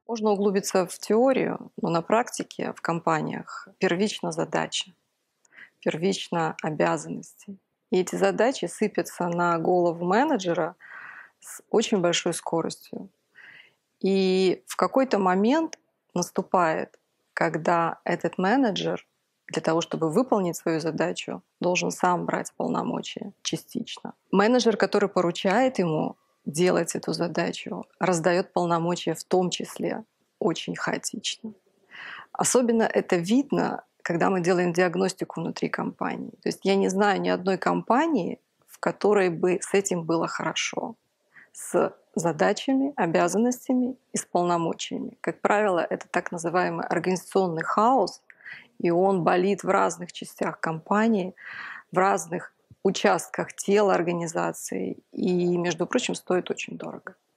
Можно углубиться в теорию, но на практике в компаниях первична задача, первично обязанности. И эти задачи сыпятся на голову менеджера с очень большой скоростью. И в какой-то момент наступает, когда этот менеджер для того, чтобы выполнить свою задачу, должен сам брать полномочия частично. Менеджер, который поручает ему делать эту задачу, раздает полномочия в том числе очень хаотично. Особенно это видно, когда мы делаем диагностику внутри компании. То есть я не знаю ни одной компании, в которой бы с этим было хорошо. С задачами, обязанностями и с полномочиями. Как правило, это так называемый организационный хаос, и он болит в разных частях компании, в разных участках тела организации и, между прочим, стоит очень дорого.